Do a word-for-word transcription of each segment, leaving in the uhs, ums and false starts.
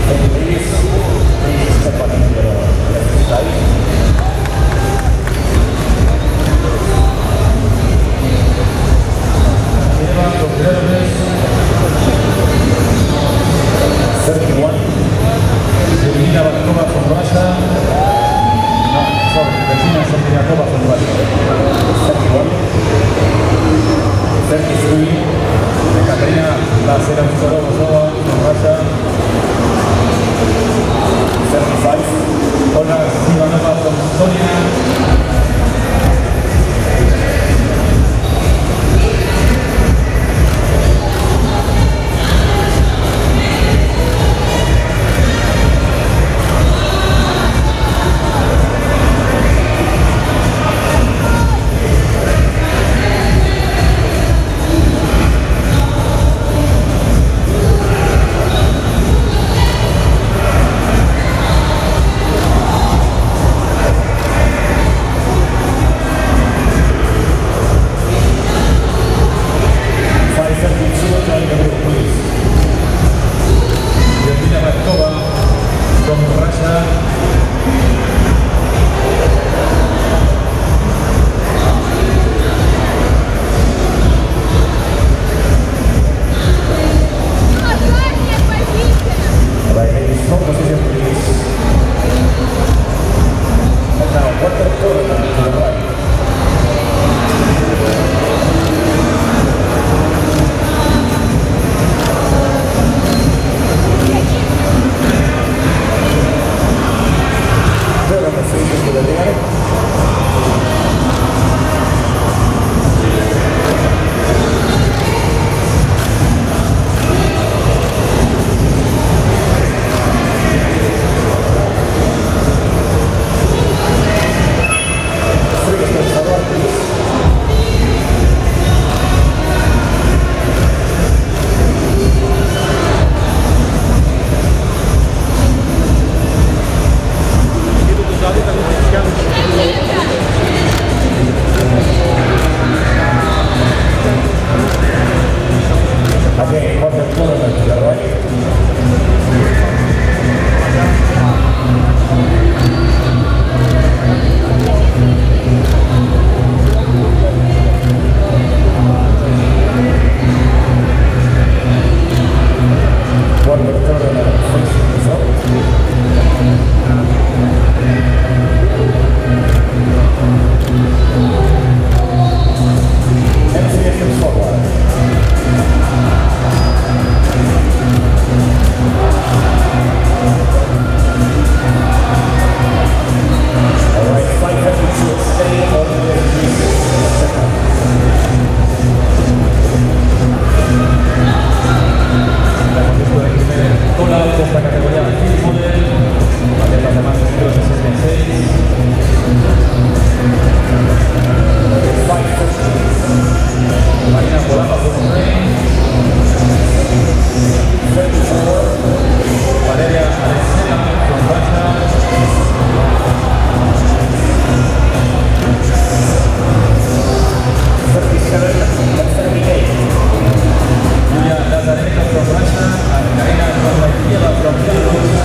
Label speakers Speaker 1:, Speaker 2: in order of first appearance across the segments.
Speaker 1: Nazareno from Russia and Karina Gorbachev from Belarus.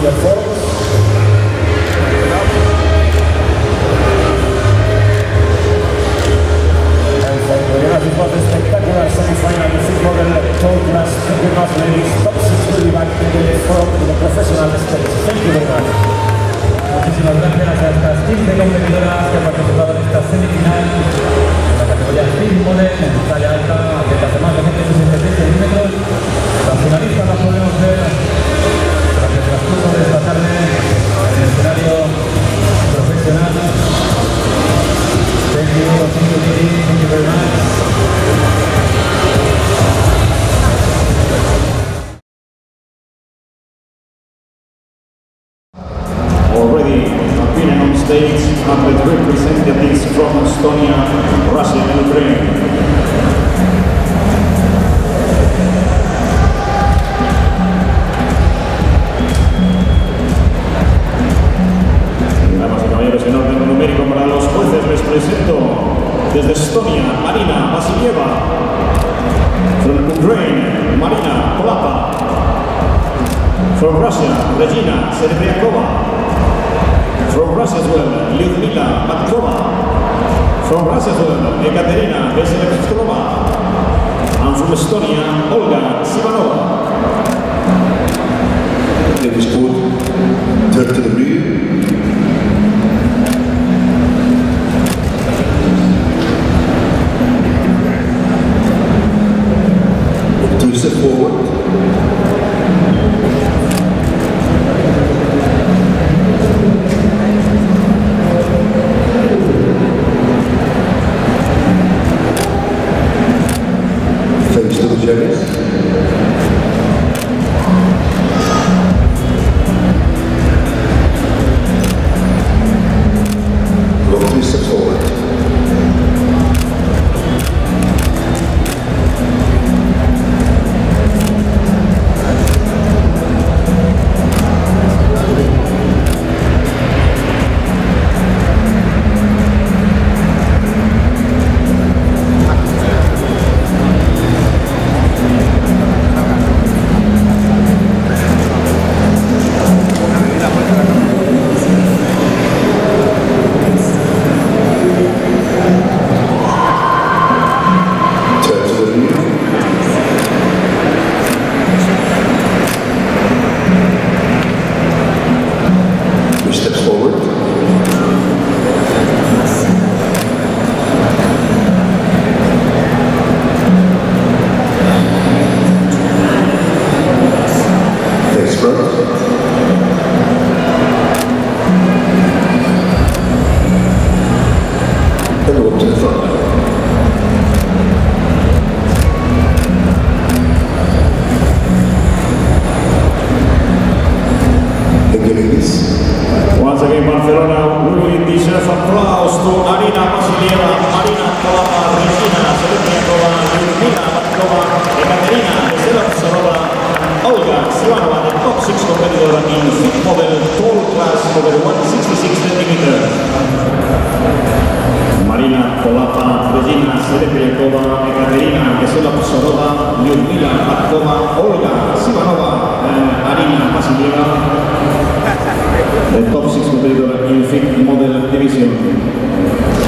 Speaker 1: your folks. It was a spectacular semi-final in football tall class Figure ladies. Top six will be back in the forum to the professional stage. Thank you very much.
Speaker 2: Muchísimas gracias a estas quince competidoras que han participado en esta semifinal en la categoría Speed Model en talla alta de las demás de ciento sesenta y seis centímetros. Las finalistas las podemos ver durante el transcurso de esta tarde en el escenario profesional. Thank you, thank you, thank you very much.
Speaker 3: Already appearing on stage are the representatives from Estonia, Russia and Ukraine. Damas y caballeros, en orden numérico para los jueces les presento desde Estonia, Marina Vasilieva. From Ukraine, Marina Polapa. From Russia, Regina Serbiakova. From Russia as well, Lyudmila Matkova. From Russia as well, Ekaterina Veselevskova. And from Estonia, Olga Sivanova.
Speaker 4: Ladies good, turn to the rear. Two step forward. Face to the judges. Go three steps forward.
Speaker 3: Once again, Barcelona, we deserve applause to Marina Vasilieva, Marina Polapa, Regina Serbiakova, Lyudmila Matkova, Ekaterina Veselevskova, Olga Sivanova, the top six competitor in fit model tall class over one sixty-six centimeters. Marina Polapa, Regina Serbiakova, Ekaterina Veselevskova, Lyudmila Matkova, Olga Sivanova, and Marina Vasilieva. The top six competitor in fit model division.